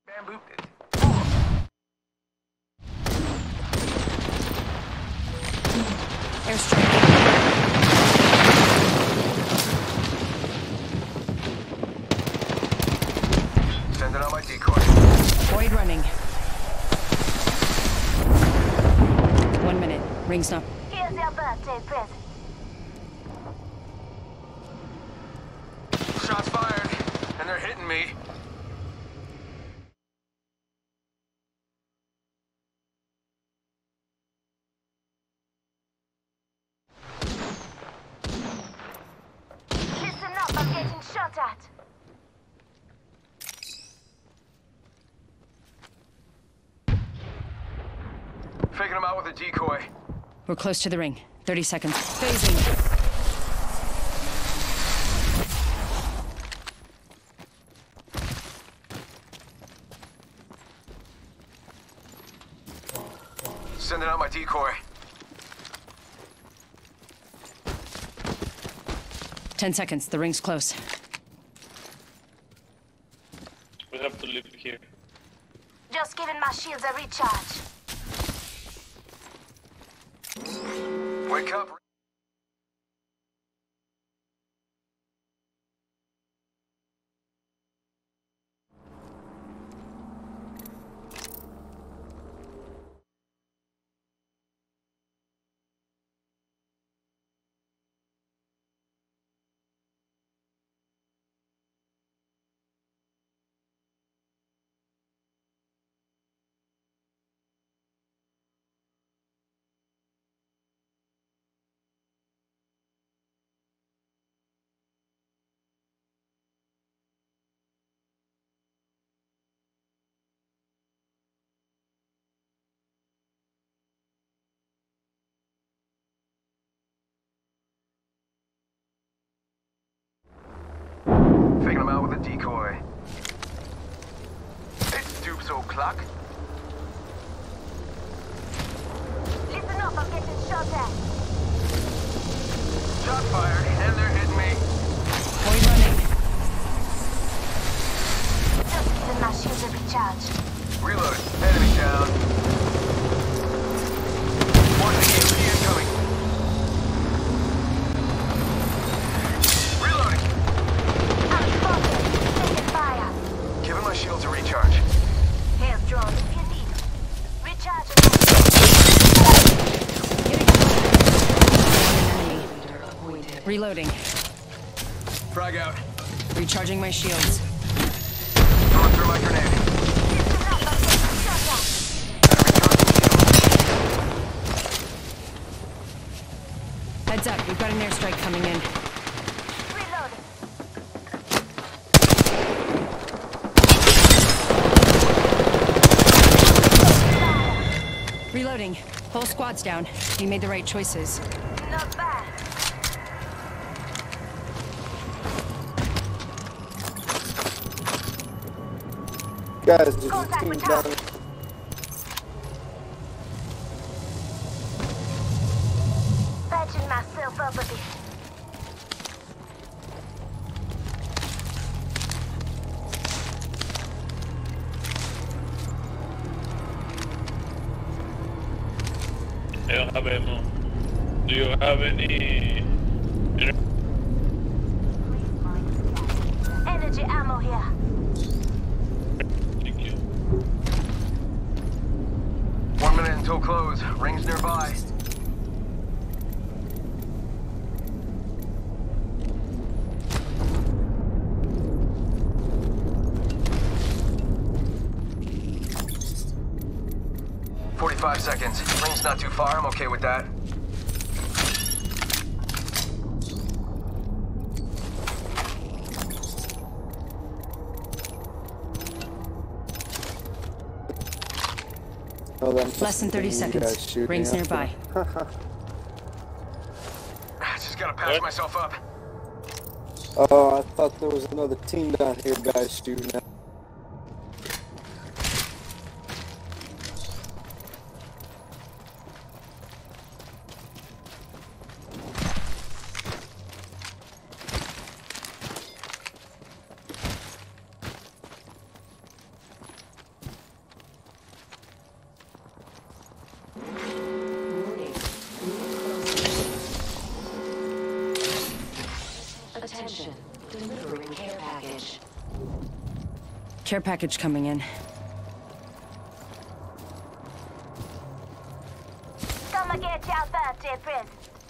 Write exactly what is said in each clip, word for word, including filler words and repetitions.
Bamboo. Airstrike. Sending out my decoy. Void running. One minute. Ring's not. Here's your birthday present. Shots fired, and they're hitting me. Listen up, I'm getting shot at. Faking them out with a decoy. We're close to the ring. thirty seconds. Phasing. Sending out my decoy. Ten seconds. The ring's close. We have to live here. Just giving my shields a recharge. Wake up. Faking them out with a decoy. It's dupes o'clock. Listen up, I'm getting shot at. Shot fired, and they're hitting me. Void running. Just giving my shields a recharge. Reload. Enemy down. Watching E M P incoming. Reloading. I'm spotted. Taking fire. Giving my shields a recharge. Here's drone if you need them. Recharge Enemy. Reloading. Frag out. Recharging my shields. Throwing through my grenade. Listen up, I'm getting shot at. Heads up. We've got an airstrike coming in. Reloading. Reloading. Whole squad's down. You made the right choices. Not bad. Guys, there's a Contact team with down. target. Patching myself up a bit. I don't have ammo. Do you have any... Energy ammo here. Thank you. One minute until close. Rings nearby. Forty-five seconds. Ring's not too far. I'm okay with that. Oh, that Less than thirty must have been you guys seconds. shooting Rings up nearby. Just gotta patch What? myself up. Oh, I thought there was another team down here, guys, shooting at. Care package coming in. Come and get your birthday present.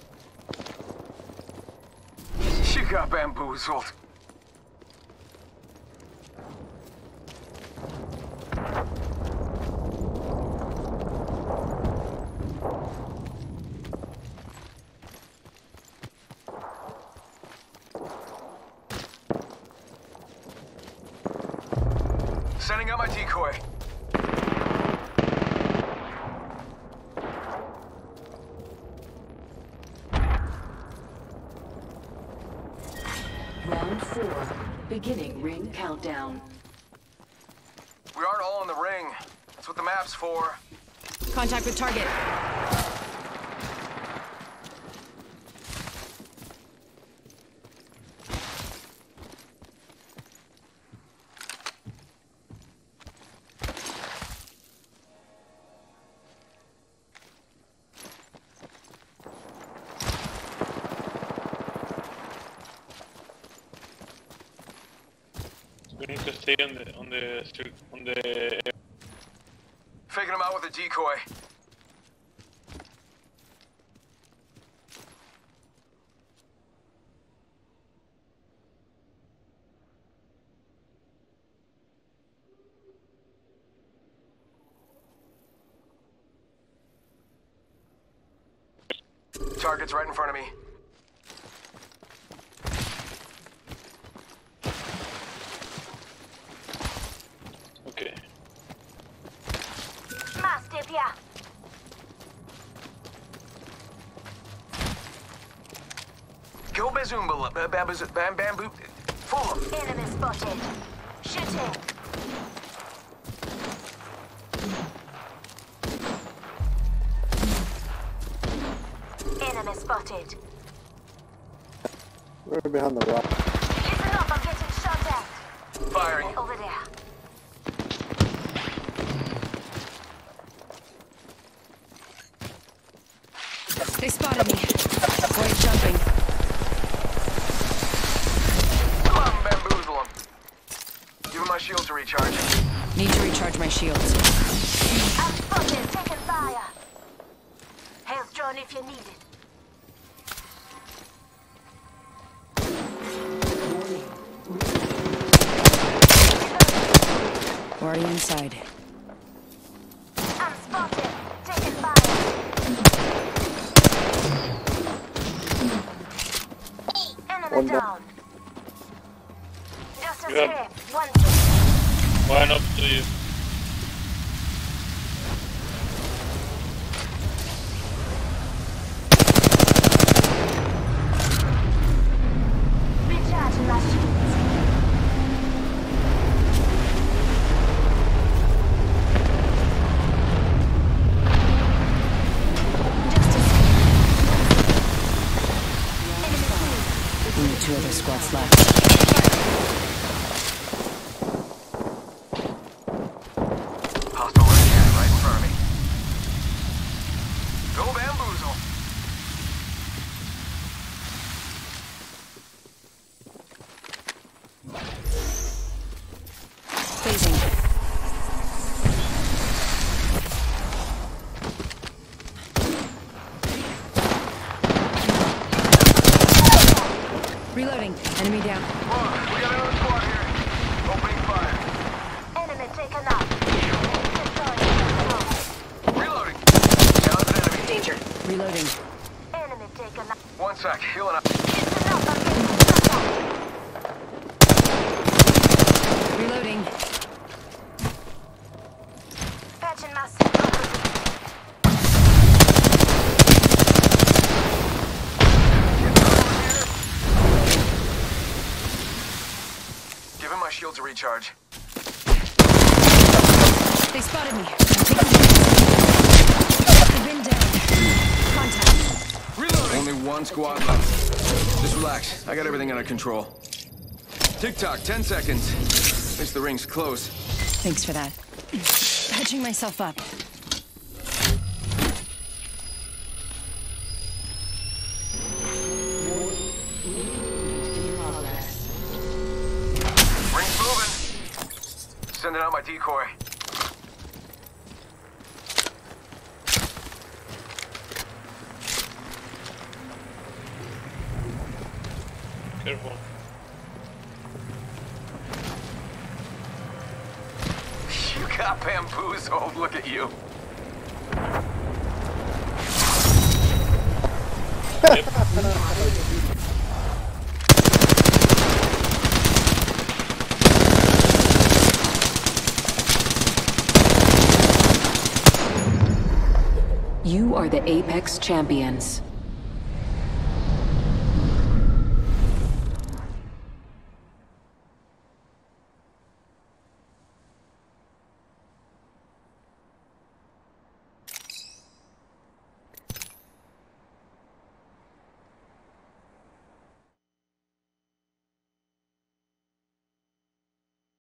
She got bamboozled. Sending out my decoy. Round four. Beginning ring countdown. We aren't all in the ring. That's what the map's for. Contact with target. We need to stay on the on the on the. Faking them out with a decoy. Target's right in front of me. Okay. Mastiff, yeah. Go Bazoomba, uh, babaz, bam bamboo. Fool 'em. Enemy spotted. Shooting. Enemy spotted. We're behind the rock. Listen up, I'm getting shot at. Firing. Enemy over there. They spotted me. Boy jumping. Come on, bamboozle 'em. Give him my shield to recharge. Need to recharge my shields. I'm spotted, taking fire. Health drone if you need it. Already inside. I'm spotted, taking fire. Enemy One down. down. Just Yeah. escape. One kill. One up to you. Recharging my shields. Just escape. Enemy clear. Only two other squads left. Hostile right here, right in front of me. Go bamboozle. Phasing. Reloading. Enemy down. Whoa, we got another squad here. Opening fire. Enemy taken out. Destroying. Reloading. Down an enemy. Danger. Reloading. Enemy taken out. One sec, healing up. Listen up, I'm getting shot at. Reloading. Patching myself. Give him my shield to recharge. They spotted me. I'm taking damage. I've been down. Contact. Reloading. Only one squad left. Just relax. I got everything under control. Tick tock, ten seconds. At least the ring's close. Thanks for that. Patching myself up. Ring's moving. sending out my decoy. Careful. You got bamboozled. Look at you. You are the Apex Champions.